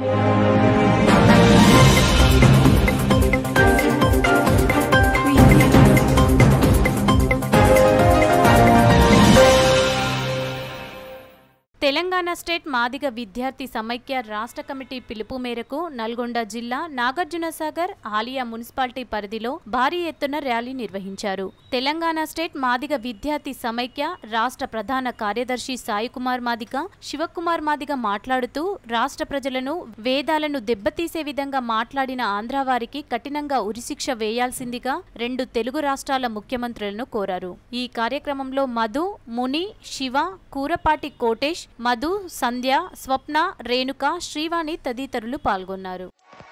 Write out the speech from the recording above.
Telangana state Madiga విద్యార్థి సమైక్య రాష్ట్ర కమిటీ పిలుపు మేరకు నల్గొండ జిల్లా నాగార్జునసాగర్ ఆలియా మున్సిపాలిటీ పరిధిలో భారీ ఎత్తున ర్యాలీ నిర్వహించారు. తెలంగాణ స్టేట్ మాదిగ విద్యార్థి సమైక్య రాష్ట్ర ప్రధాన కార్యదర్శి సాయికుమార్ మాదిగ, శివకుమార్ మాదిగ మాట్లాడుతూ రాష్ట్ర ప్రజలను వేదాలను దెబ్బతీసే విధంగా మాట్లాడిన ఆంధ్రవారికి కఠినంగా ఉరిశిక్ష వేయాల్సిందిగా 2 తెలుగు రాష్ట్రాల ముఖ్యమంత్రులను కోరారు. ఈ కార్యక్రమంలో మధు, ముని, శివ, కూరపాటి కోటేష్, మధు, సంధ్య, స్వప్న, రేణుక, శ్రీవాణి తదితరులు పాల్గొన్నారు.